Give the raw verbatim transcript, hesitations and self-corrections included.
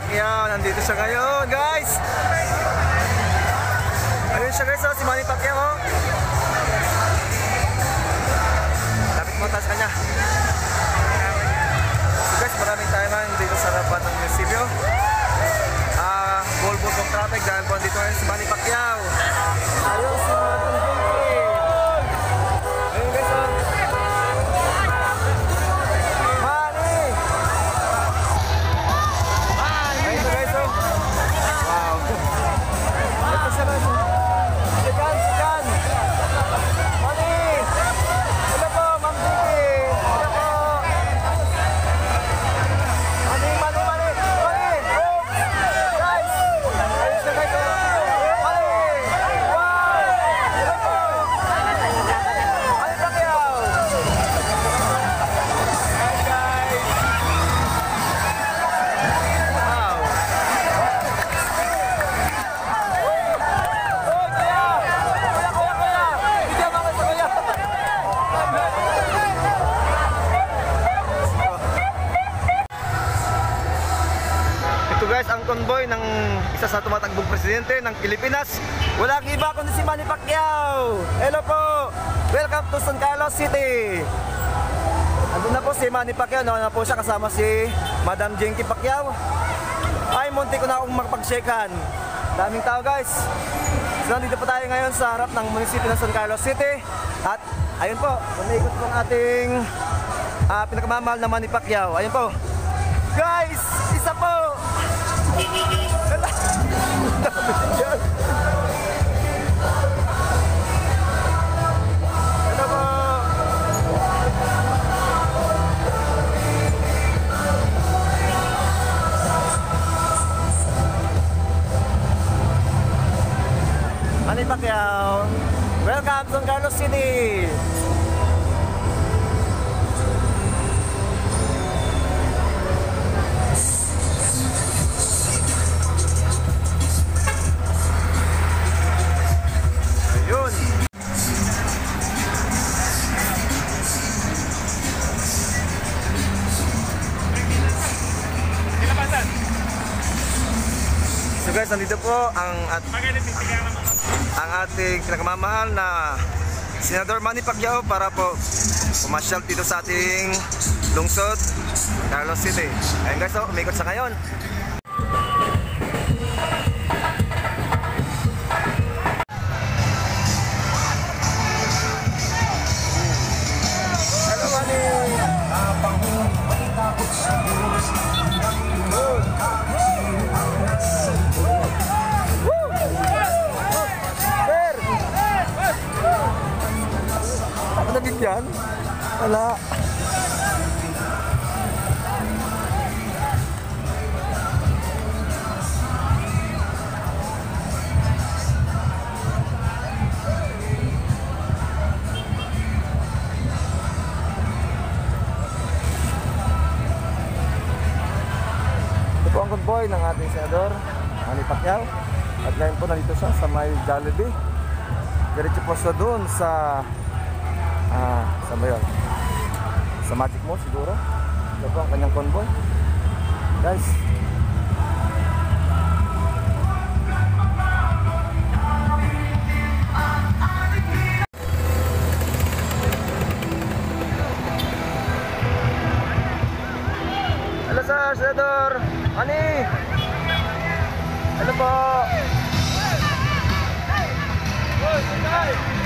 Pacquiao. Nandito siya ngayon, guys. Ayun siya, guys, oh, si Manny Pacquiao. Oh. Lapit mo tayo sa kanya. So guys, maraming tayo ngayon dito sa harapan ng munisipyo. Ah, bulbul kong traffic dahil po dito ngayon si Manny Pacquiao. Ayun si Manny Pacquiao. Ayun, guys, oh. Guys, ang convoy ng isa sa tumatakbong presidente ng Pilipinas, walang iba kundi si Manny Pacquiao. Hello po, welcome to San Carlos City. Andun na po si Manny Pacquiao, no? Na po siya kasama si Madam Jinky Pacquiao. Ay, munti ko na akong makapag-shakehan. Daming tao, guys. So nandito po tayo ngayon sa harap ng munisipyo ng San Carlos City. At ayun po, pumikot po ang ating uh, pinakamamahal na Manny Pacquiao. Ayun po, guys, isa po. Manny Pacquiao, welcome to San Carlos City. So guys, nandito po ang at, ang ating pinakamamahal na Senador Manny Pacquiao para po pumasyal dito sa ating lungsod, Carlos City. Ayun guys, so, umikot sa ngayon. Hello Manny! Nabigyan? Wala. Ito po ang convoy ng ating senador Manny Pacquiao. At ngayon po nandito siya sa may Jollibee. Diretso po siya doon sa Ah, saan ba yun? Sa Magic Mall siguro. Ito po ang kanyang convoy, guys. Hello sir, Senador Manny. Hello po.